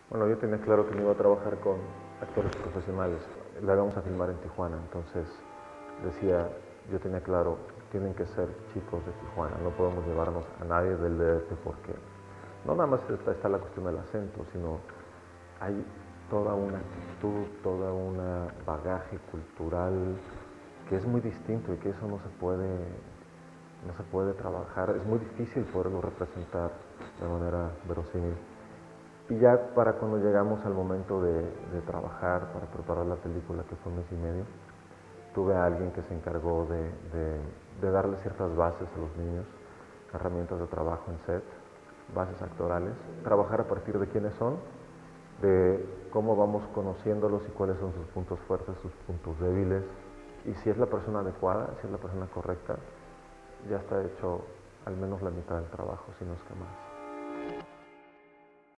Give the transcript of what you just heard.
Bueno, yo tenía claro que me iba a trabajar con actores profesionales. La íbamos a filmar en Tijuana, entonces decía, yo tenía claro, tienen que ser chicos de Tijuana, no podemos llevarnos a nadie del DF porque no nada más está la cuestión del acento, sino hay toda una actitud, toda una bagaje cultural que es muy distinto y que eso no se puede trabajar, es muy difícil poderlo representar de manera verosímil. Y ya para cuando llegamos al momento de trabajar, para preparar la película, que fue un mes y medio, tuve a alguien que se encargó de darle ciertas bases a los niños, herramientas de trabajo en set, bases actorales, trabajar a partir de quiénes son, de cómo vamos conociéndolos y cuáles son sus puntos fuertes, sus puntos débiles, y si es la persona adecuada, si es la persona correcta, ya está hecho al menos la mitad del trabajo, si no es que más.